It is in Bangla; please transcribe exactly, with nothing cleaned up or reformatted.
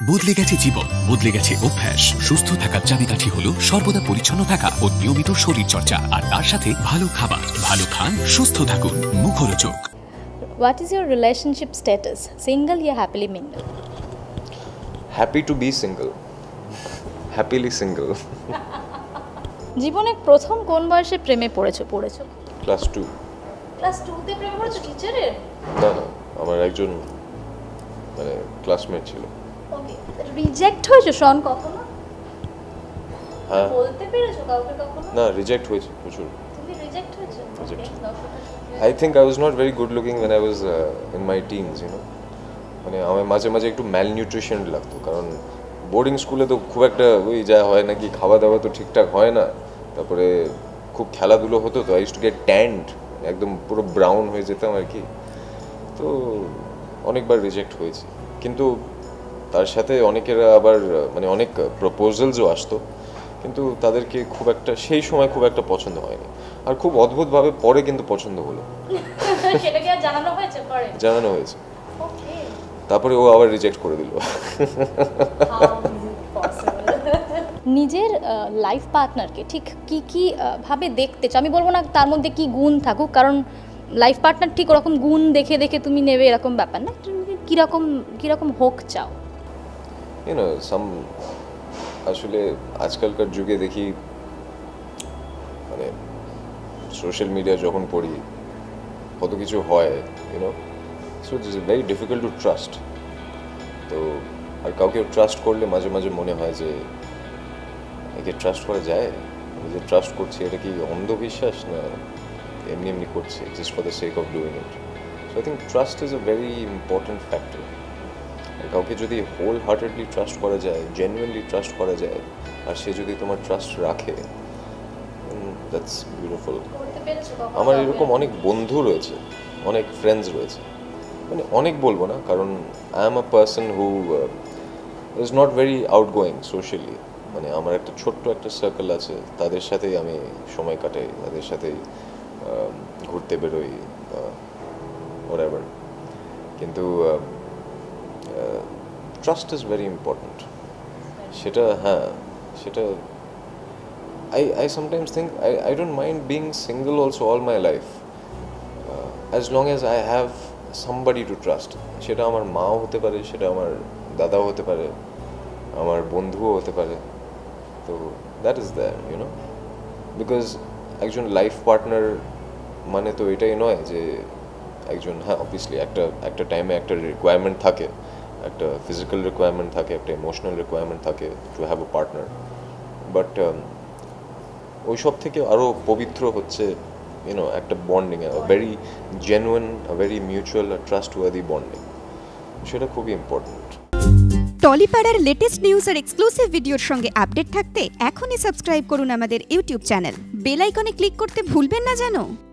বদলে গেছে জীবন, বদলে গেছে অভ্যাস। সুস্থ থাকার চাবিকাঠি হলো সর্বদা পরিচ্ছন্ন থাকা ও নিয়মিত শরীর চর্চা, আর তার সাথে ভালো খাবার। ভালো খান, সুস্থ থাকুন, মুখরোচক। What is your relationship status? Single or happily mingle? Happy to be single. Happily single. জীবনে প্রথম কোন বয়সে প্রেমে পড়েছো পড়েছো? Class two. ক্লাস টু তে প্রেমে পড়েছো টিচারের? না না, আমার একজন মানে ক্লাসমেট ছিল। ওকে, রিজেক্ট হয়েছো শন কখনো? হ্যাঁ। বলতে পেরেছো কাউকে কখনো? না, রিজেক্ট হয়েছে প্রচুর। তুমি রিজেক্ট হয়েছো? Reject. I think I was not very good looking when I was uh, in my teens, you know. মানে আমার মাঝে মাঝে একটু ম্যালনিউট্রিশন লাগতো, কারণ বোর্ডিং স্কুলে তো খুব একটা ওই যা হয় নাকি, খাওয়া দাওয়া তো ঠিকঠাক হয় না, তারপরে খুব খেলাধুলো হতো, তো I use to get tanned, একদম পুরো ব্রাউন হয়ে যেতাম আর কি। তো অনেকবার রিজেক্ট হয়েছি, কিন্তু তার সাথে অনেকেরা আবার মানে অনেক প্রপোজালসও আসতো, কিন্তু তাদেরকে খুব একটা সেই সময় খুব একটা পছন্দ হয়নি, আর খুব অদ্ভুতভাবে পরে কিন্তু পছন্দ হলো। সেটা কি আর জানানো হয়েছে পরে? জানানো হয়েছে, ওকে। তারপরে ও আবার রিজেক্ট করে দিল। নিজের লাইফ পার্টনারকে ঠিক কি কি ভাবে দেখতে চাও? আমি বলবো না তার মধ্যে কি গুণ থাকুক, কারণ লাইফ পার্টনার ঠিক ওরকম গুণ দেখে দেখে তুমি নেবে এরকম ব্যাপার না, কীরকম কীরকম হোক চাও? ইউ নো সাম আসলে আজকালকার যুগে দেখি, মানে সোশ্যাল মিডিয়া যখন পড়ি কত কিছু হয়, you know, so it is very difficult to trust. তো আর কাউকে ট্রাস্ট করলে মাঝে মাঝে মনে হয় যে একে ট্রাস্ট করা যায়, আমি যে ট্রাস্ট করছি এটা কি অন্ধবিশ্বাস না এমনি এমনি করছে just for the sake of doing it. So I think trust is a very important factor. কাউকে যদি হোল হার্টেডলি ট্রাস্ট করা যায়, জেনুইনলি ট্রাস্ট করা যায়, আর সে যদি তোমার ট্রাস্ট রাখে, দ্যাটস বিউটিফুল। আমার এরকম অনেক বন্ধু রয়েছে, অনেক ফ্রেন্ডস রয়েছে, মানে অনেক বলবো না, কারণ I am a person who is not very outgoing socially. মানে আমার একটা ছোট্ট একটা সার্কেল আছে, তাদের সাথেই আমি সময় কাটাই, তাদের সাথেই ঘুরতে বেরোই, হোয়াটএভার। কিন্তু ট্রাস্ট ইজ ভেরি ইম্পর্ট্যান্ট। সেটা হ্যাঁ, সেটা I, I sometimes think I, I don't mind being single also all my life, uh, as long as I have somebody to trust. সেটা আমার মাও হতে পারে, সেটা আমার দাদাও হতে পারে, আমার বন্ধুও হতে পারে। তো that is there, you know, because একজন লাইফ পার্টনার মানে তো এটাই নয় যে একজন, হ্যাঁ অবভিয়াসলি একটা একটা টাইমে একটা রিকোয়ারমেন্ট থাকে, একটা ফিজিক্যাল রিকোয়ারমেন্ট থাকে, একটা ইমোশনাল রিকোয়ারমেন্ট থাকে to have a partner, but ওই সব থেকে আরও পবিত্র হচ্ছে ইউনো একটা bonding, very genuine, very mutual, trustworthy bonding, সেটা খুবই ইম্পর্টেন্ট। টলিপাড়ার লেটেস্ট নিউজ আর এক্সক্লুসিভ ভিডিওর সঙ্গে আপডেট থাকতে এখনই সাবস্ক্রাইব করুন আমাদের ইউটিউব চ্যানেল। বেল আইকনে ক্লিক করতে ভুলবেন না যেন।